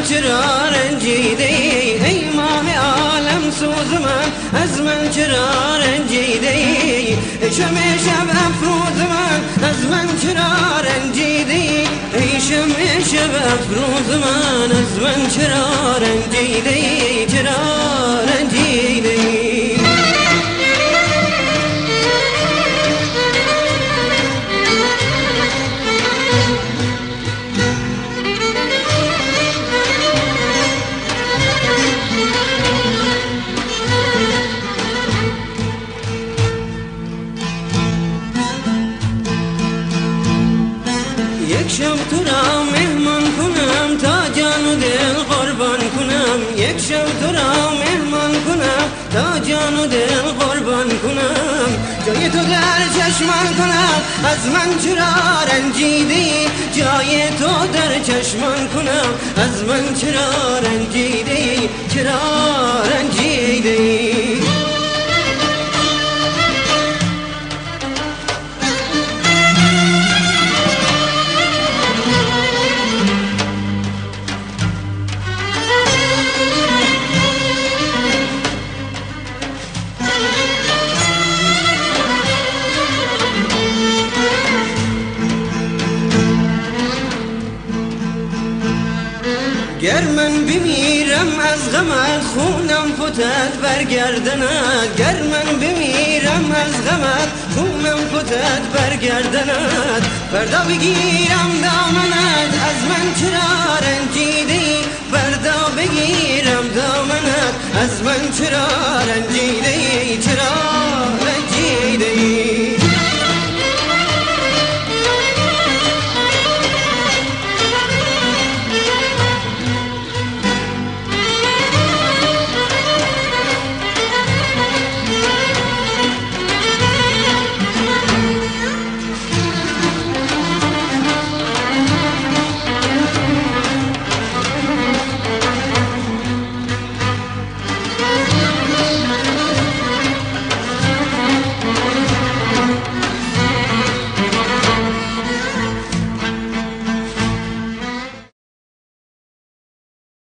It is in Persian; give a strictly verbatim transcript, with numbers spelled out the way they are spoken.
چرا رنجیده ای ماه عالم سوز من از من چرا رنجیده ای شمع شب افروز من از من چرا رنجیده ای شمع شب افروز من از من چرا رنجیده ای چرا رنجیده ای یک شب تو را مهمان کنم تا جان و دل قربان کنم یک شب تو را مهمان کنم تا جان و دل قربان کنم جای تو در چشمان کنم از من چرا رنجیدی جای تو در چشمان کنم از من چرا رنجیدی چرا رنجیدی گر من بمیرم از غمت خونم فتد برگردند گر من بمیرم از غمت خونم فتد برگردند فردا بگیرم دامنت از من چرا رنجیدی فردا بگیرم دامنت از من چرا رنجیدی چرا رنجیدی